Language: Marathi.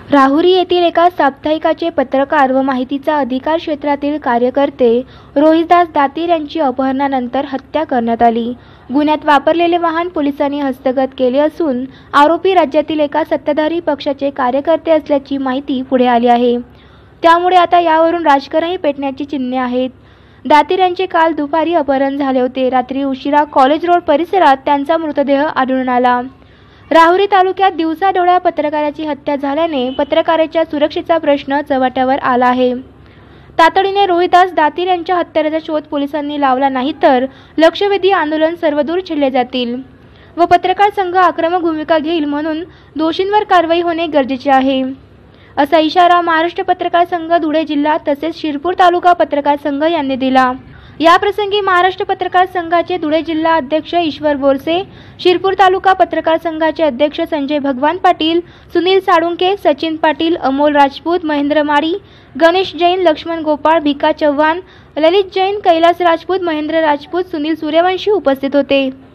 राहुरी येथील एका साप्ताहिकाचे पत्रकार व माहितीचा अधिकार क्षेत्रातील कार्यकर्ते रोहिदास दातीर यांची अपहरणानंतर हत्या करण्यात आली। गुन्ह्यात वापरलेले वाहन पोलिसांनी हस्तगत केले असून आरोपी राज्यातील एका सत्ताधारी पक्षाचे कार्यकर्ते असल्याची माहिती पुढे आली आहे। त्यामुळे आता यावरून राजकारणही पेटण्याची चिन्हे आहेत। दातीर यांचे काल दुपारी अपहरण झाले होते। रात्री उशिरा कॉलेज रोड परिसरात त्यांचा मृतदेह आढळून आला। राहुरी तालुक्यात दिवसाढवळ्या पत्रकाराची हत्या झाल्याने पत्रकाराच्या सुरक्षेचा प्रश्न चव्हाट्यावर आला आहे। तातडीने रोहिदास दातीर यांच्या हत्याराचा शोध पोलिसांनी लावला नाही तर लक्षवेधी आंदोलन सर्वदूर छेडले जातील व पत्रकार संघ आक्रमक भूमिका घेईल, म्हणून दोषींवर कारवाई होणे गरजेचे आहे, असा इशारा महाराष्ट्र पत्रकार संघ धुळे जिल्हा तसेच शिरपूर तालुका पत्रकार संघ यांनी दिला। याप्रसंगी महाराष्ट्र पत्रकार संघाचे धुळे जिल्हा अध्यक्ष ईश्वर बोरसे, शिरपूर तालुका पत्रकार संघाचे अध्यक्ष संजय भगवान पाटील, सुनील साळुंके, सचिन पाटील, अमोल राजपूत, महेंद्र माळी, गणेश जैन, लक्ष्मण गोपाळ, भिका चव्हाण, ललित जैन, कैलास राजपूत, महेंद्र राजपूत, सुनील सूर्यवंशी उपस्थित होते।